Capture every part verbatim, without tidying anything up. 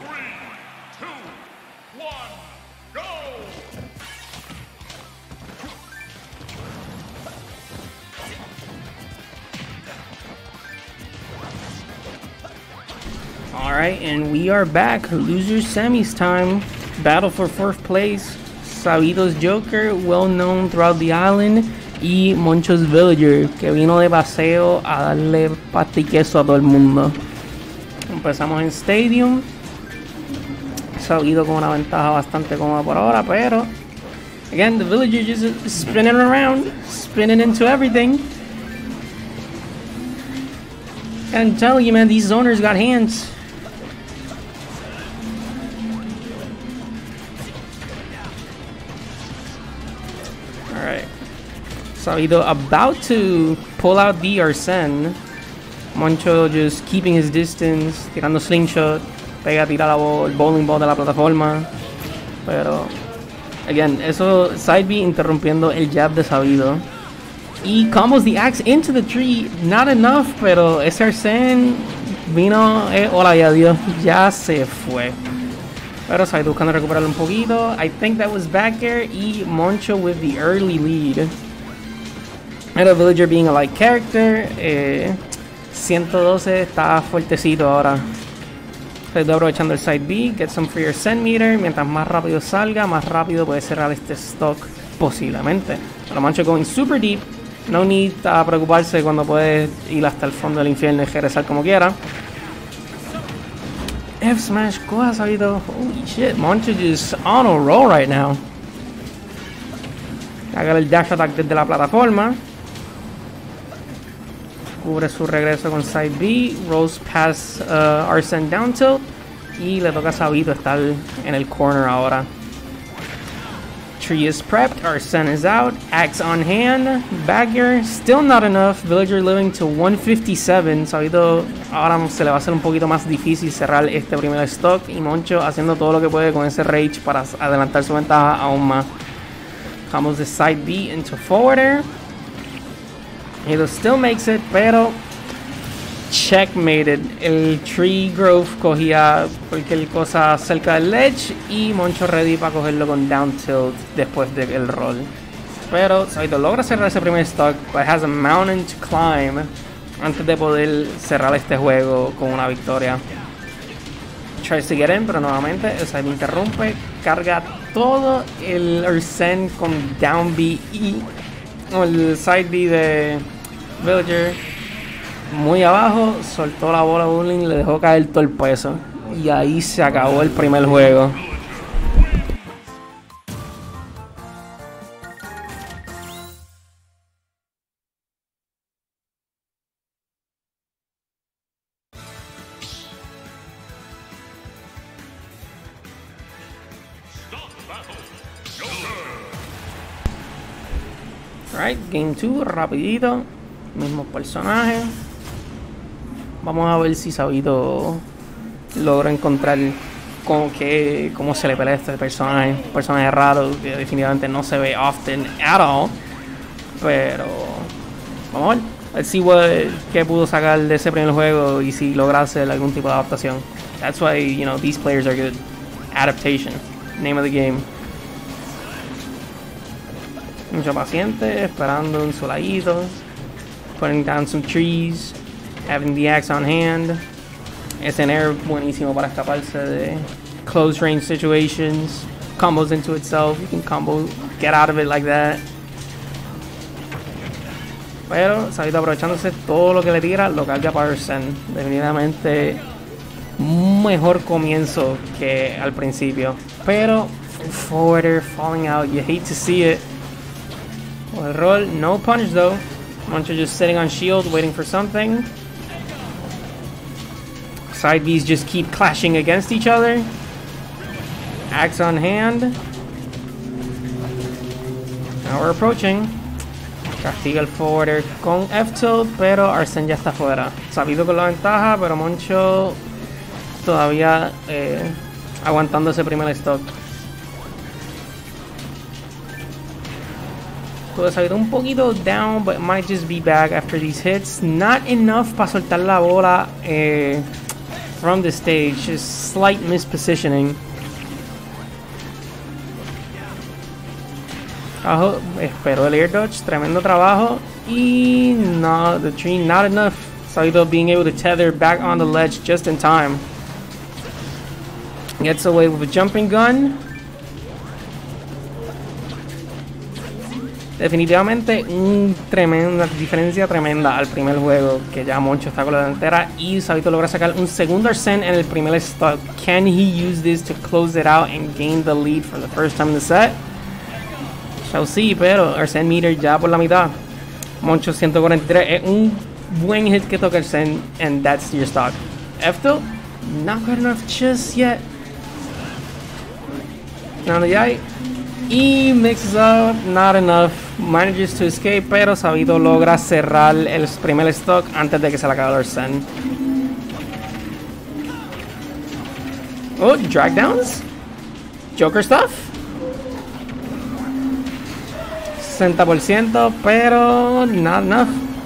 Alright, and we are back. Losers semis time. Battle for fourth place. Sabido's Joker, well known throughout the island. Y Moncho's Villager, que vino de paseo a darle pasta y queso a todo el mundo. Empezamos en Stadium. Sabido con una ventaja bastante cómoda por ahora, pero again, the Villager just spinning around, spinning into everything. And I'm telling you, man, these zoners got hands. Alright. Sabido about to pull out the Arsene. Moncho just keeping his distance, tirando slingshot, pega, tira la ball, el bowling ball de la plataforma. Pero, again, eso side B interrumpiendo el jab de Sabido. Y combos the axe into the tree, not enough, pero ese Arsene vino, eh, hola y adiós, ya se fue. Pero Sabido buscando recuperarlo un poquito. I think that was back air y Moncho with the early lead. And a Villager being a light character, eh, ciento doce está fuertecito ahora. Sabido aprovechando el side B, get some free Arsene meter. Mientras más rápido salga, más rápido puede cerrar este stock posiblemente. Pero Moncho going super deep. No need a preocuparse cuando puede ir hasta el fondo del infierno y regresar como quiera. F smash, coja Sabido. Holy shit, Moncho just on a roll right now. Haga el dash attack desde la plataforma. Cubre su regreso con side B. Rolls past uh, Arsene down tilt. Y le toca a Sabido estar en el corner ahora. Tree is prepped. Arsene is out. Axe on hand. Bagger. Still not enough. Villager living to one fifty-seven. Sabido ahora se le va a hacer un poquito más difícil cerrar este primer stock. Y Moncho haciendo todo lo que puede con ese rage para adelantar su ventaja aún más. Combos the side B into forward air. Sabido still makes it, pero checkmated. El tree growth cogía cualquier cosa cerca del ledge y Moncho ready para cogerlo con down tilt después del roll. Pero Sabido logra cerrar ese primer stock, but has a mountain to climb antes de poder cerrar este juego con una victoria. Tries to get in, pero nuevamente el side B interrumpe, carga todo el Arsene con down B y el side B de Villager muy abajo, soltó la bola bowling, le dejó caer todo el peso y ahí se acabó el primer juego. Alright, game two, rapidito, mismo personaje. Vamos a ver si Sabido logra encontrar con qué, cómo se le pelea este personaje. Un personaje raro que definitivamente no se ve often at all. Pero vamos a ver. Let's see what, qué pudo sacar de ese primer juego y si logra hacer algún tipo de adaptación. That's why, you know, these players are good. Adaptation. Name of the game. Mucho paciente, esperando en su ladito. Putting down some trees. Having the axe on hand. Es en air buenísimo para escaparse de close range situations. Combos into itself. You can combo, get out of it like that. Pero Sabido aprovechándose todo lo que le tira, lo carga para Arsene. Definitivamente un mejor comienzo que al principio. Pero forwarder falling out, you hate to see it. El roll, no punish though. Moncho just sitting on shield, waiting for something. Side Bs just keep clashing against each other. Axe on hand. Now we're approaching. Castiga el forwarder con F-tilt, pero Arsene ya está fuera. Sabido con la ventaja, pero Moncho todavía eh, aguantando ese primer stock. Puede salir un poquito down, but it might just be back after these hits. Not enough para soltar la bola eh, from the stage. Just slight mispositioning. Abajo, esperó el air dodge, tremendo trabajo. Y no, the tree not enough. Sabito being able to tether back on the ledge just in time. Gets away with a jumping gun. Definitivamente un tremenda diferencia tremenda al primer juego, que ya Moncho está con la delantera y Sabito logra sacar un segundo Arsene en el primer stock. Can he use this to close it out and gain the lead for the first time in the set? Shall see, pero Arsene meter ya por la mitad. Moncho ciento cuarenta y tres es un buen hit que toca Arsene, and that's your stock. F-tilt, not good enough just yet. Now the eye. Y mixes up, not enough. Manages to escape, pero Sabito logra cerrar el primer stock antes de que se le acabe el Arsene. Oh, drag downs? Joker stuff? sesenta por ciento, pero not enough.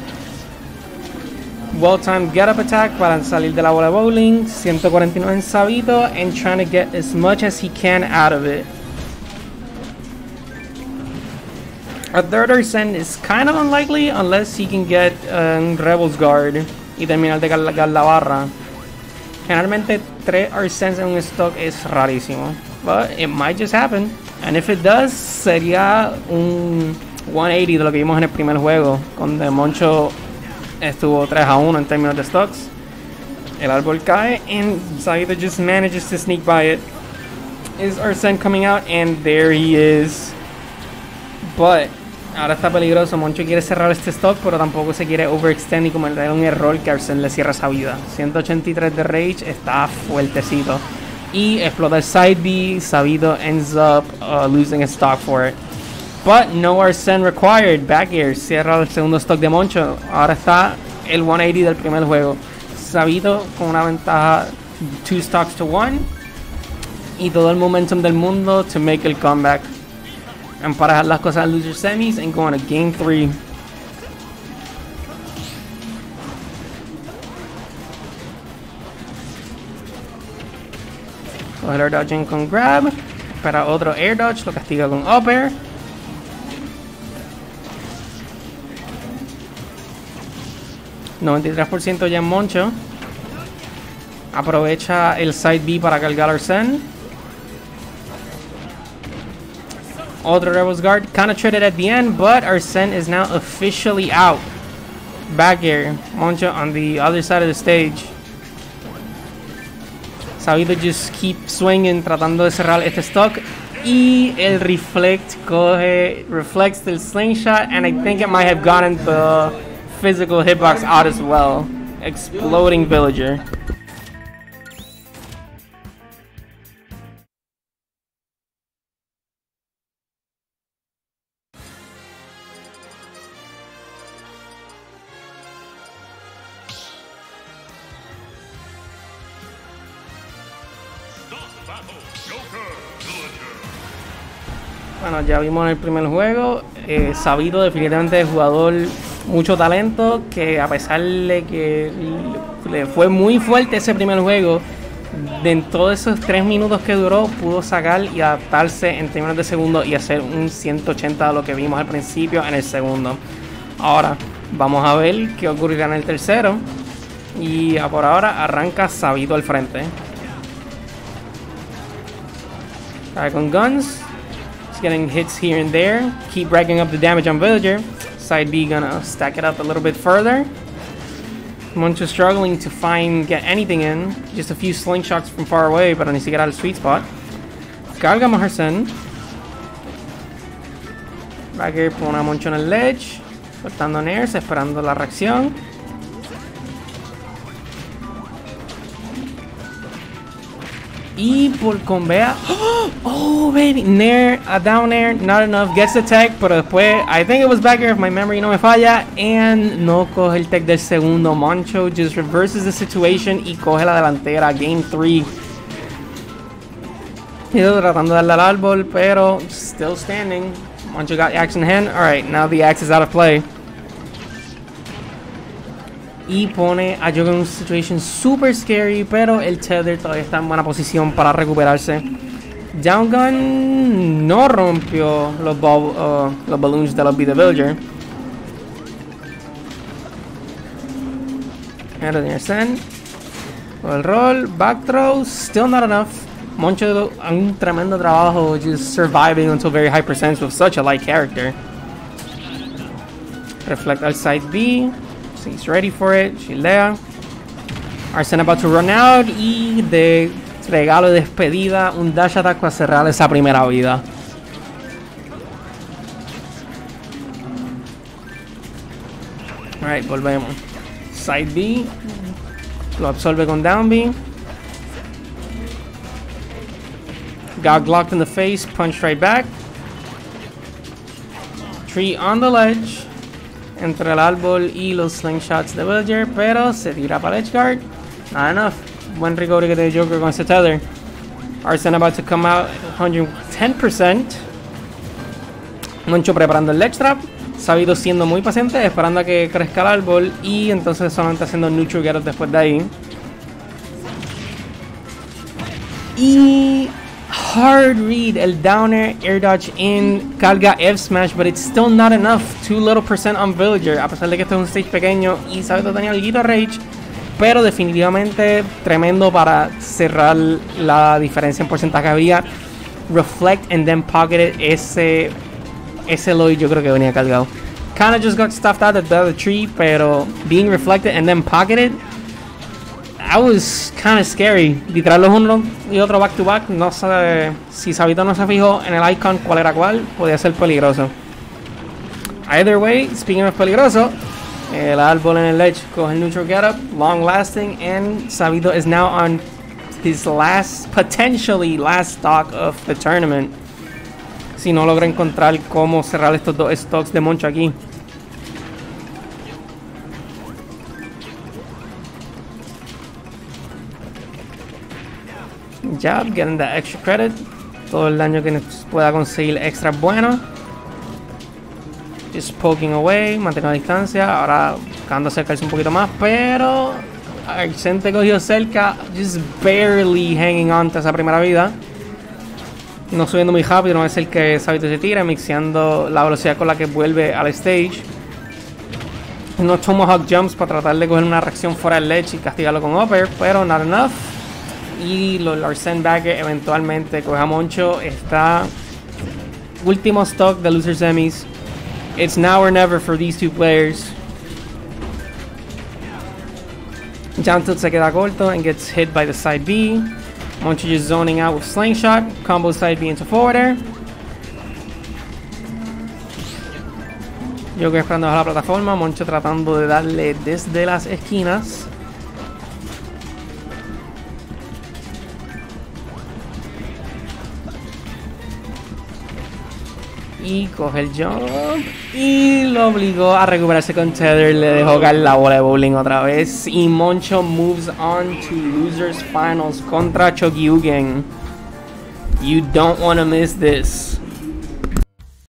Well-timed get-up attack para salir de la bola de bowling. ciento cuarenta y nueve en Sabito, and trying to get as much as he can out of it. A third Arsene is kind of unlikely unless he can get um, Rebel's Guard y terminar de cargar la barra. Generalmente tres Arsenes en un stock es rarísimo, but it might just happen. And if it does, sería un ciento ochenta de lo que vimos en el primer juego, donde Moncho estuvo tres a uno en términos de stocks. El árbol cae and Sabito just manages to sneak by it. Is Arsene coming out? And there he is. But ahora está peligroso. Moncho quiere cerrar este stock, pero tampoco se quiere overextend y cometer un error que Arsene le cierra esa vida. ciento ochenta y tres de Rage, está fuertecito. Y explota el side B. Sabito ends up uh, losing a stock for it. But no Arsene required. Back air, cierra el segundo stock de Moncho. Ahora está el ciento ochenta del primer juego. Sabito con una ventaja two stocks to one. Y todo el momentum del mundo to make el comeback. Emparejar las cosas en loser semis and go on a game three. Coge el air dodging con grab. Espera otro air dodge, lo castiga con up air. noventa y tres por ciento ya en Moncho. Aprovecha el side B para cargar Arsene. Other Rebel's Guard, kind of traded at the end, but Arsene is now officially out. Back air, Moncho on the other side of the stage. Sabito just keep swinging, tratando de cerrar este stock. Y el reflect coge, reflects the slingshot, and I think it might have gotten the physical hitbox out as well. Exploding Villager. Bueno, ya vimos en el primer juego, eh, Sabito definitivamente es jugador, mucho talento, que a pesar de que le fue muy fuerte ese primer juego, de en todos esos tres minutos que duró, pudo sacar y adaptarse en términos de segundo y hacer un ciento ochenta de lo que vimos al principio en el segundo. Ahora, vamos a ver qué ocurrirá en el tercero, y por ahora arranca Sabito al frente. Cae con guns. Getting hits here and there. Keep racking up the damage on Villager. Side B gonna stack it up a little bit further. Moncho struggling to find, get anything in. Just a few slingshots from far away, pero ni siquiera el sweet spot. Carga más Arsene. Back air pone a Moncho en el ledge. Soltando nairs, esperando la reacción. Y por convea. Oh, baby. Nair, a down air, not enough. Gets the tech, pero después, I think it was back air if my memory no me falla. And no coge el tech del segundo. Moncho just reverses the situation y coge la delantera. Game three. Ido tratando de darle al árbol, pero still standing. Moncho got the axe in hand. Alright, now the axe is out of play. y pone a Yoko en una situation super scary, pero el Tether todavía está en buena posición para recuperarse. Down Gun no rompió los, ball, uh, los balloons de los Be the Villager. Pero tiene Arsene. El roll, back throw, still not enough. Moncho un tremendo trabajo just surviving until very high percents with such a light character. Reflect al side B. So he's ready for it. Shieldea. Arsene about to run out. Y de regalo de despedida, un dash attack para cerrar esa primera vida. Alright, volvemos. Side B. Lo absorbe con down B. Got blocked in the face, punched right back. Tree on the ledge. Entre el árbol y los slingshots de Villager, pero se tira para el edge guard. Not enough. Buen recovery que tiene Joker con ese tether. Arsene about to come out one hundred ten percent. Moncho preparando el ledge trap. Sabido siendo muy paciente, esperando a que crezca el árbol. Y entonces solamente haciendo neutral get up después de ahí. Y hard read, el downer, air dodge in, carga F smash, but it's still not enough. Too little percent on Villager, a pesar de que esto es un stage pequeño y Sabido tenía el guito rage, pero definitivamente tremendo para cerrar la diferencia en porcentaje que había. Reflect and then pocketed ese, ese Lloyd yo creo que venía cargado. Kinda just got stuffed out of the other tree, pero being reflected and then pocketed, that was kind of scary. Literarlos uno y otro back to back. No sé si Sabido no se fijó en el icon cuál era cuál, podía ser peligroso. Either way, speaking of peligroso, el árbol en el ledge coge el neutral get up, long lasting, and Sabido is now on his last, potentially last stock of the tournament. Si no logra encontrar cómo cerrar estos dos stocks de Moncho aquí. Job, getting that extra credit. Todo el daño que pueda conseguir extra bueno. Just poking away, manteniendo la distancia. Ahora buscando acercarse un poquito más, pero Arsene cogió cerca, just barely hanging on to esa primera vida. No subiendo muy rápido, no es el que Sabido se tira, mixeando la velocidad con la que vuelve al stage. Unos tomahawk jumps para tratar de coger una reacción fuera del ledge y castigarlo con upper, pero not enough. Y los Arsene Backer eventualmente coge a Moncho. Está último stock de loser semis. It's now or never for these two players. Down tilt se queda corto and gets hit by the side B. Moncho just zoning out with slingshot. Combo side B into forward air. Joker esperando bajo la plataforma. Moncho tratando de darle desde las esquinas. Y coge el jump y lo obligó a recuperarse con tether. Le dejó caer la bola de bowling otra vez. Y Moncho moves on to losers finals contra Chokyugen. You don't want to miss this.